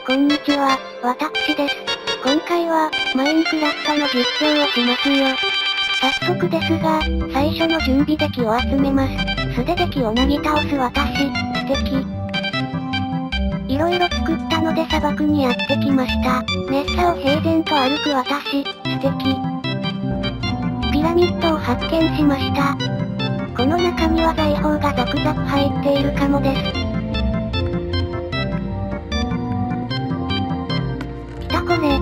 こんにちは、私です。今回は、マインクラフトの実況をしますよ。早速ですが、最初の準備デキを集めます。素手デキをなぎ倒す私、素敵。色々作ったので砂漠にやってきました。メッサを平然と歩く私、素敵。ピラミッドを発見しました。この中には財宝がザクザク入っているかもです。これ。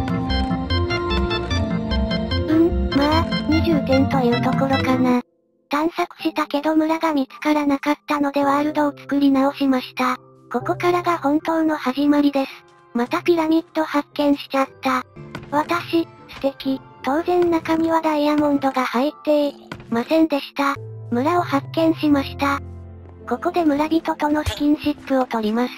まあ、20点というところかな。探索したけど村が見つからなかったのでワールドを作り直しました。ここからが本当の始まりです。またピラミッド発見しちゃった。私、素敵。当然中にはダイヤモンドが入っていませんでした。村を発見しました。ここで村人とのスキンシップを取ります。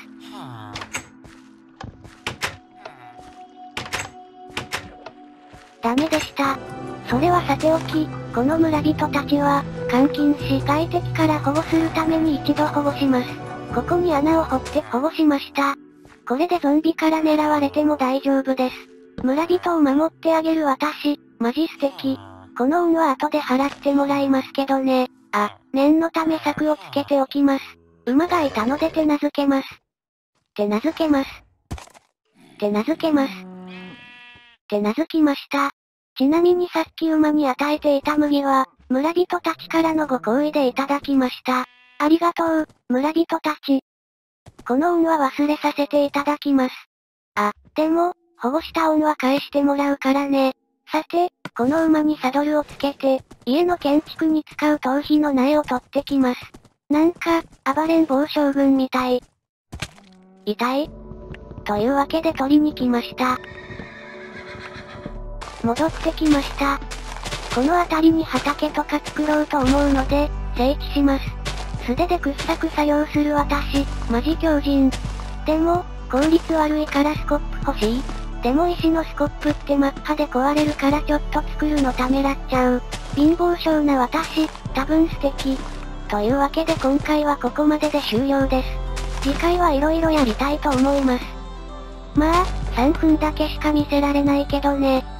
ダメでした。それはさておき、この村人たちは、監禁し外敵から保護するために一度保護します。ここに穴を掘って保護しました。これでゾンビから狙われても大丈夫です。村人を守ってあげる私、マジ素敵。この恩は後で払ってもらいますけどね。念のため策をつけておきます。馬がいたので手なずけます。手なずけます。手なずけます。手なずきました。ちなみにさっき馬に与えていた麦は、村人たちからのご好意でいただきました。ありがとう、村人たち。この恩は忘れさせていただきます。でも、保護した恩は返してもらうからね。さて、この馬にサドルをつけて、家の建築に使う頭皮の苗を取ってきます。なんか、暴れん坊将軍みたい。痛い？というわけで取りに来ました。戻ってきました。この辺りに畑とか作ろうと思うので、整地します。素手で掘削作業する私、マジ強靭。でも、効率悪いからスコップ欲しい。でも石のスコップってマッハで壊れるからちょっと作るのためらっちゃう。貧乏症な私、多分素敵。というわけで今回はここまでで終了です。次回は色々やりたいと思います。まあ、3分だけしか見せられないけどね。